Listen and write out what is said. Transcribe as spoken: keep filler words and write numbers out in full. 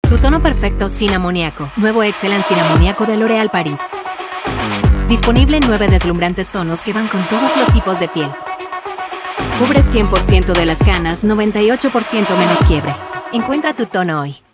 Tu tono perfecto sin amoníaco. Nuevo Excellence sin amoníaco de L'Oréal Paris. Disponible en nueve deslumbrantes tonos que van con todos los tipos de piel. Cubre cien por ciento de las canas, noventa y ocho por ciento menos quiebre. Encuentra tu tono hoy.